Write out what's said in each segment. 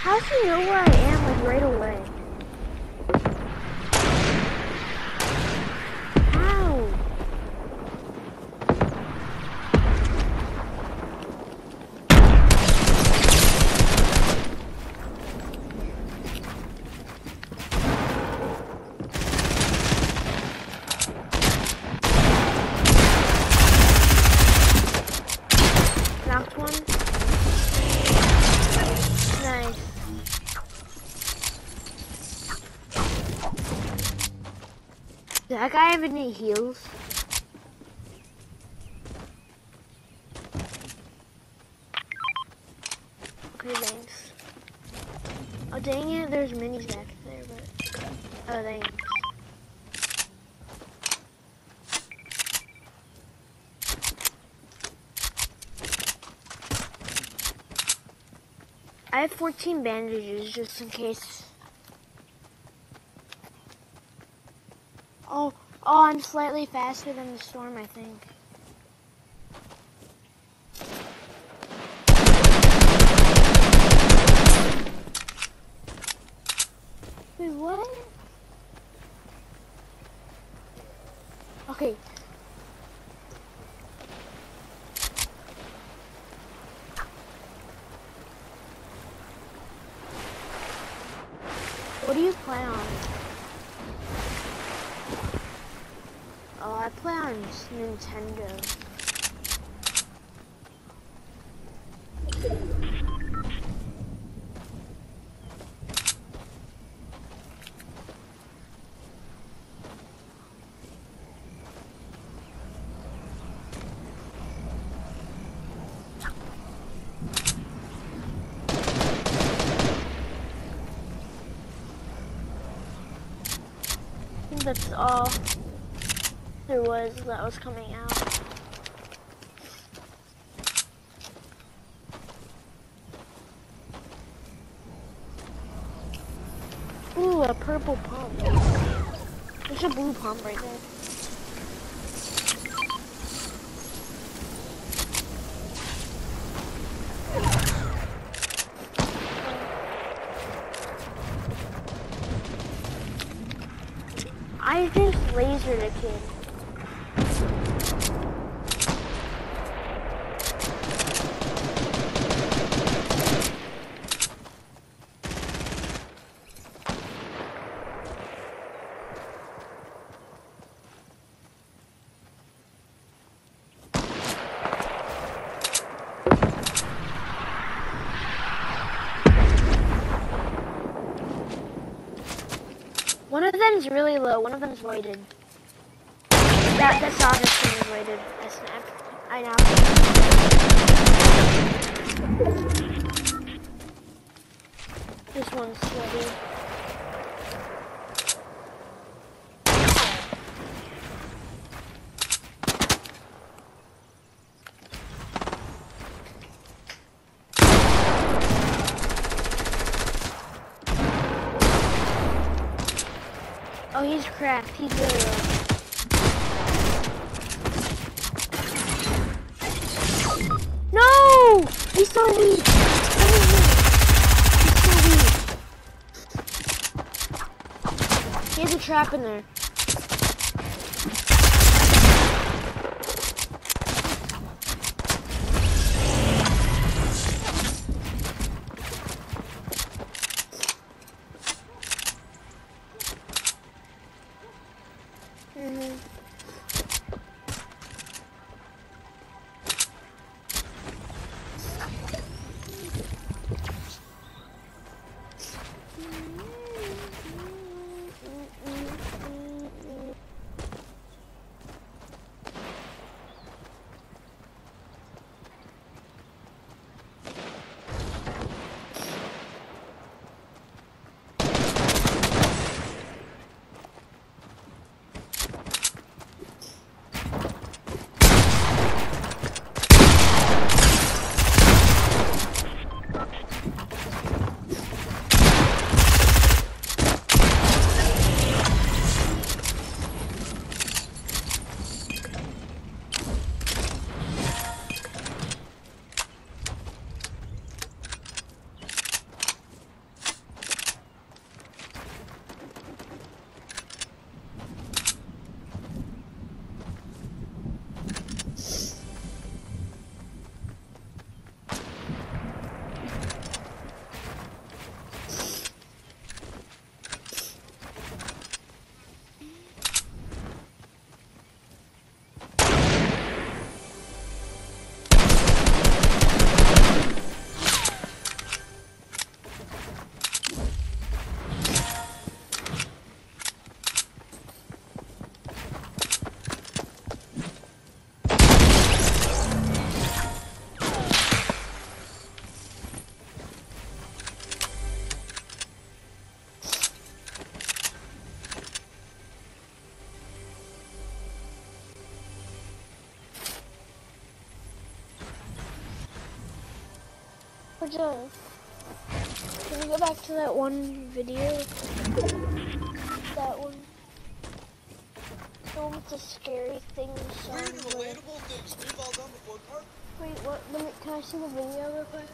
How does he know where I am, like, right away? How? Knocked one. Nice. Does that guy have any heals? Okay, thanks. Oh dang it, there's minis back there, but... Oh, thanks. I have 14 bandages just in case. Oh, I'm slightly faster than the storm, I think. Wait, what? Okay. What do you play on? Oh, I play on Nintendo. I think that's all there was that was coming out. Ooh, a purple pump. There's a blue pump right there. I just lasered a kid. One of them's really low, one of them's weighted. That's obviously is weighted. I snapped. I know. This one's sweaty. Oh, he's cracked. He's really low. No! He's so weak! He's so weak. He has a trap in there. We're done. Can we go back to that one video? That one. The one with the scary things. Weird and relatable things we've all done before. Wait, what? Can I see the video real quick?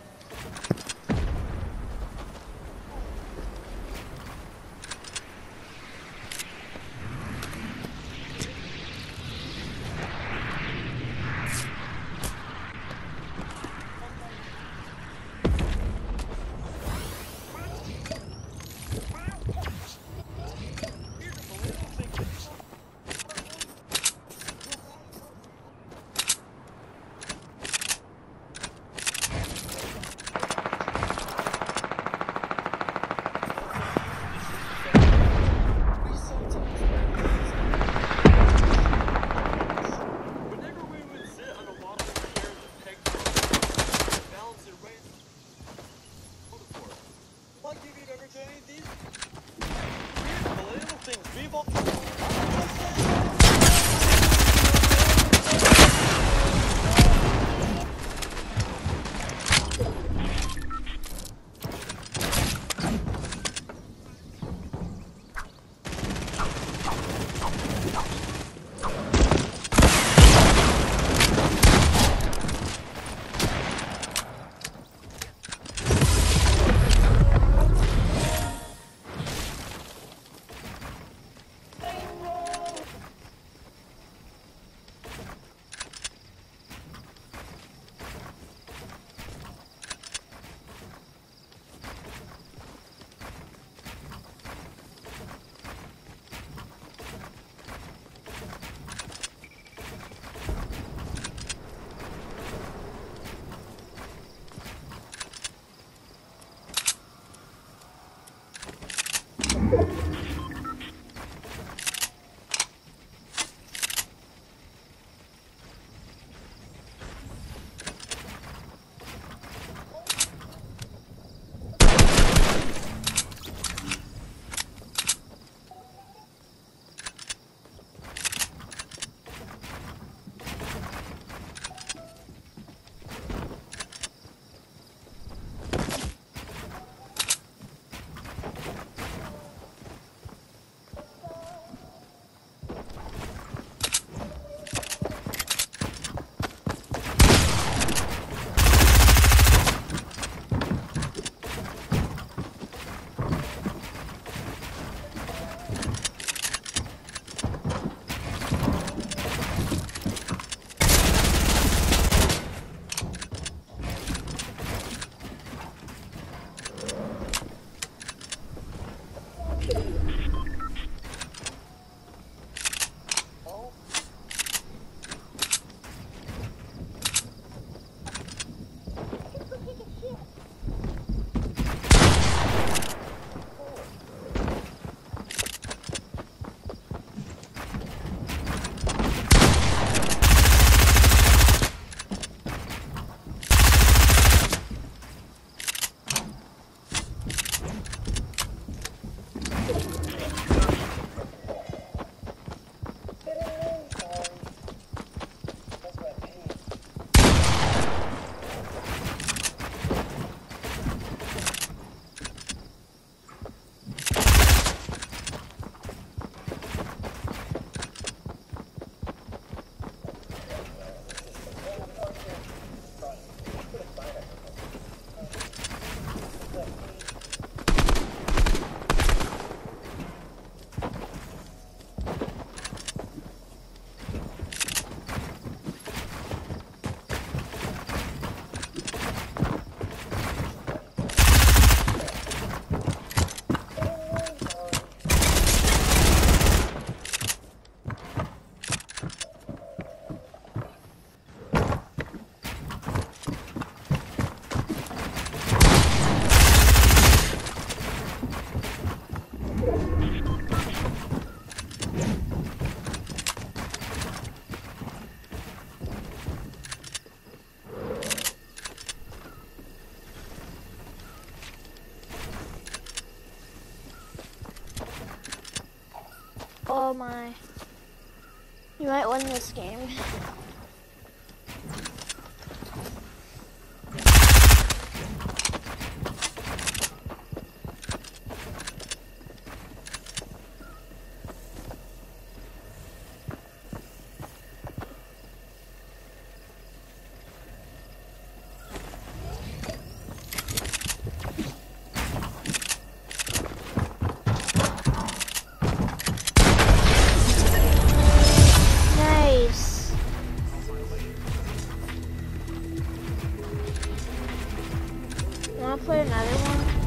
Oh my. You might win this game. Wanna play another one?